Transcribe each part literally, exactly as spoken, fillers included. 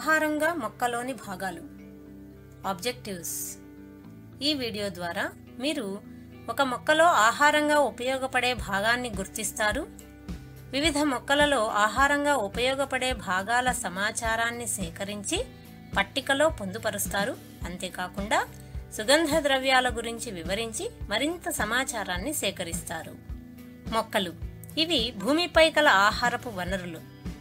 ఆహారంగా మొక్కలోని భాగాలు ఆబ్జెక్టివ్స్. ఈ వీడియో ద్వారా మీరు ఒక మొక్కలో ఆహారంగా ఉపయోగపడే భాగాన్ని గుర్తిస్తారు, వివిధ మొక్కలలో ఆహారంగా ఉపయోగపడే భాగాల సమాచారాన్ని సేకరించి పట్టికలో పొందుపరుస్తారు. అంతేకాకుండా సుగంధ ద్రవ్యాల గురించి వివరించి మరింత సమాచారాన్ని సేకరిస్తారు. మొక్కలు ఇవి భూమిపై కల ఆహారపు వనరులు.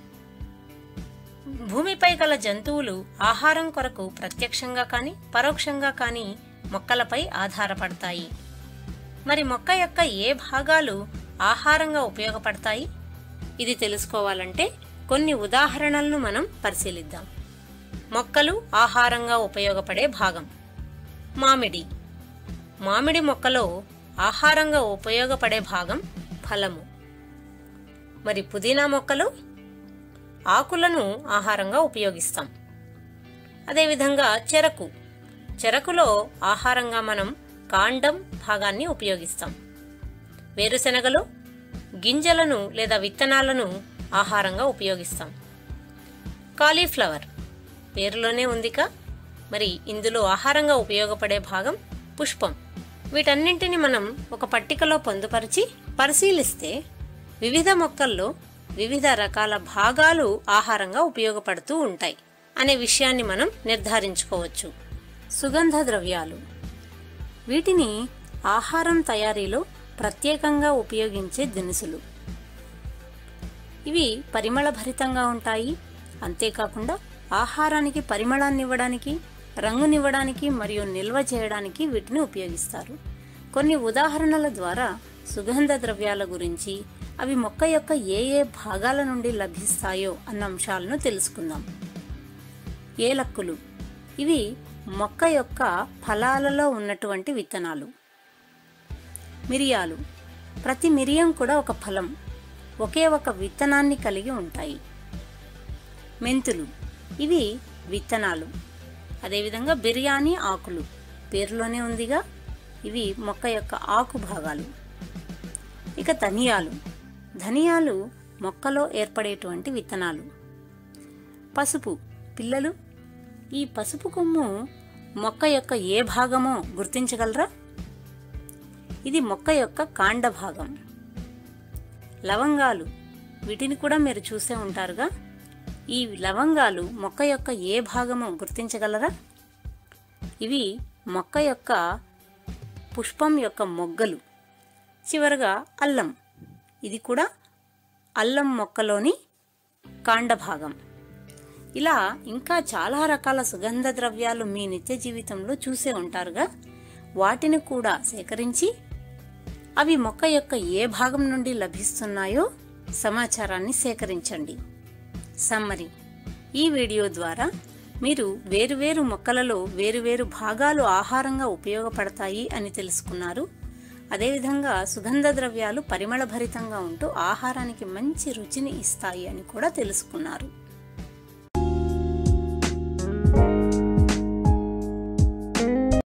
భూమిపై గల జంతువులు ఆహారం కొరకు ప్రత్యక్షంగా కానీ పరోక్షంగా కానీ మొక్కలపై ఆధారపడతాయి. మరి మొక్క యొక్క ఏ భాగాలు ఆహారంగా ఉపయోగపడతాయి? ఇది తెలుసుకోవాలంటే కొన్ని ఉదాహరణలను మనం పరిశీలిద్దాం. మొక్కలు ఆహారంగా ఉపయోగపడే భాగం. మామిడి. మామిడి మొక్కలో ఆహారంగా ఉపయోగపడే భాగం ఫలము. మరి పుదీనా మొక్కలు ఆకులను ఆహారంగా ఉపయోగిస్తాం. అదేవిధంగా చెరకు. చెరకులో ఆహారంగా మనం కాండం భాగాన్ని ఉపయోగిస్తాం. వేరుశెనగలు గింజలను లేదా విత్తనాలను ఆహారంగా ఉపయోగిస్తాం. కాలీఫ్లవర్ పేరులోనే ఉందిగా, మరి ఇందులో ఆహారంగా ఉపయోగపడే భాగం పుష్పం. వీటన్నింటిని మనం ఒక పట్టికలో పొందుపరిచి పరిశీలిస్తే వివిధ మొక్కల్లో వివిధ రకాల భాగాలు ఆహారంగా ఉపయోగపడుతూ ఉంటాయి అనే విషయాన్ని మనం నిర్ధారించుకోవచ్చు. సుగంధ ద్రవ్యాలు. వీటిని ఆహారం తయారీలో ప్రత్యేకంగా ఉపయోగించే దినుసులు. ఇవి పరిమళభరితంగా ఉంటాయి. అంతేకాకుండా ఆహారానికి పరిమళాన్నివ్వడానికి, రంగునివ్వడానికి మరియు నిల్వ చేయడానికి వీటిని ఉపయోగిస్తారు. కొన్ని ఉదాహరణల ద్వారా సుగంధ ద్రవ్యాల గురించి, అవి మొక్క యొక్క ఏ ఏ భాగాల నుండి లభిస్తాయో అన్న అంశాలను తెలుసుకుందాం. ఏలక్కులు. ఇవి మొక్క యొక్క ఫలాలలో ఉన్నటువంటి విత్తనాలు. మిరియాలు. ప్రతి మిరియం కూడా ఒక ఫలం, ఒకే ఒక విత్తనాన్ని కలిగి ఉంటాయి. మెంతులు. ఇవి విత్తనాలు. అదేవిధంగా బిర్యానీ ఆకులు పేరులోనే ఉందిగా, ఇవి మొక్క యొక్క ఆకు భాగాలు. ఇక ధనియాలు. ధనియాలు మొక్కలో ఏర్పడేటువంటి విత్తనాలు. పసుపు. పిల్లలు, ఈ పసుపు కొమ్ము మొక్క యొక్క ఏ భాగమో గుర్తించగలరా? ఇది మొక్క యొక్క కాండ భాగం. లవంగాలు. వీటిని కూడా మీరు చూసే ఉంటారుగా. ఈ లవంగాలు మొక్క యొక్క ఏ భాగమో గుర్తించగలరా? ఇవి మొక్క యొక్క పుష్పం యొక్క మొగ్గలు. చివరగా అల్లం. ఇది కూడా అల్లం మొక్కలోని కాండ భాగం. ఇలా ఇంకా చాలా రకాల సుగంధ ద్రవ్యాలు మీ నిత్య జీవితంలో చూసే ఉంటారుగా. వాటిని కూడా సేకరించి అవి మొక్క యొక్క ఏ భాగం నుండి లభిస్తున్నాయో సమాచారాన్ని సేకరించండి. సమ్మరీ. ఈ వీడియో ద్వారా మీరు వేరువేరు మొక్కలలో వేరువేరు భాగాలు ఆహారంగా ఉపయోగపడతాయి అని తెలుసుకున్నారు. అదేవిధంగా సుగంధ ద్రవ్యాలు పరిమళభరితంగా ఉంటూ ఆహారానికి మంచి రుచిని ఇస్తాయి అని కూడా తెలుసుకున్నారు.